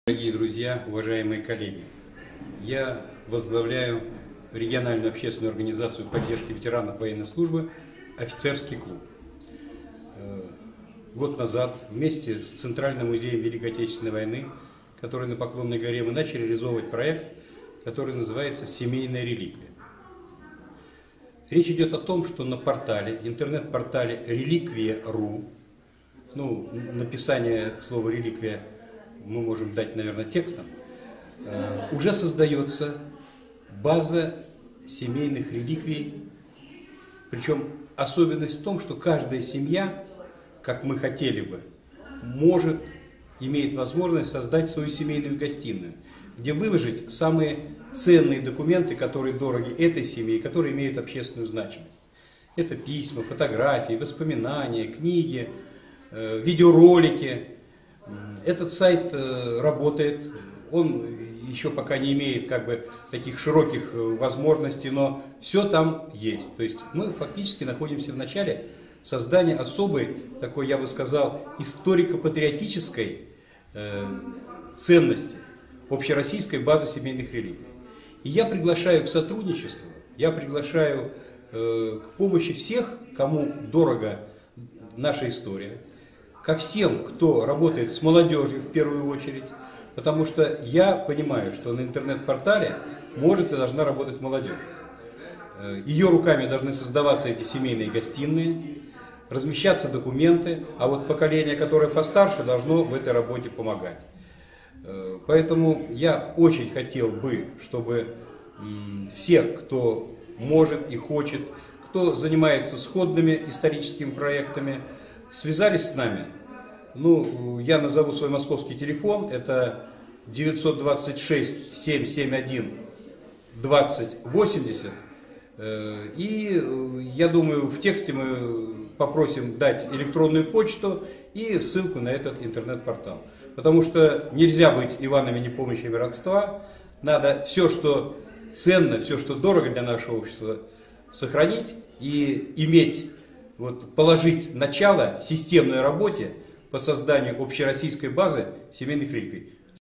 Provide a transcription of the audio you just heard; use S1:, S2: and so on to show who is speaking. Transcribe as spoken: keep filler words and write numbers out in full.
S1: Дорогие друзья, уважаемые коллеги, я возглавляю региональную общественную организацию поддержки ветеранов военной службы «Офицерский клуб». Год назад вместе с Центральным музеем Великой Отечественной войны, который на Поклонной горе, мы начали реализовывать проект, который называется «Семейная реликвия». Речь идет о том, что на портале, интернет-портале реликвия точка ру, ну, написание слова «реликвия» мы можем дать, наверное, текстом, э, уже создается база семейных реликвий. Причем особенность в том, что каждая семья, как мы хотели бы, может, имеет возможность создать свою семейную гостиную, где выложить самые ценные документы, которые дороги этой семье и которые имеют общественную значимость. Это письма, фотографии, воспоминания, книги, э, видеоролики. Этот сайт работает, он еще пока не имеет как бы таких широких возможностей, но все там есть. То есть мы фактически находимся в начале создания особой, такой, я бы сказал, историко-патриотической э, ценности, общероссийской базы семейных реликвий. И я приглашаю к сотрудничеству, я приглашаю э, к помощи всех, кому дорога наша история, ко всем, кто работает с молодежью в первую очередь, потому что я понимаю, что на интернет-портале может и должна работать молодежь. Ее руками должны создаваться эти семейные гостиные, размещаться документы, а вот поколение, которое постарше, должно в этой работе помогать. Поэтому я очень хотел бы, чтобы все, кто может и хочет, кто занимается сходными историческими проектами, связались с нами. Ну, я назову свой московский телефон, это девятьсот двадцать шесть семьсот семьдесят один двадцать восемьдесят. И я думаю, в тексте мы попросим дать электронную почту и ссылку на этот интернет-портал. Потому что нельзя быть Иванами непомнящими родства. Надо все, что ценно, все, что дорого для нашего общества, сохранить и иметь, вот, положить начало системной работе по созданию общероссийской базы семейных реликвий.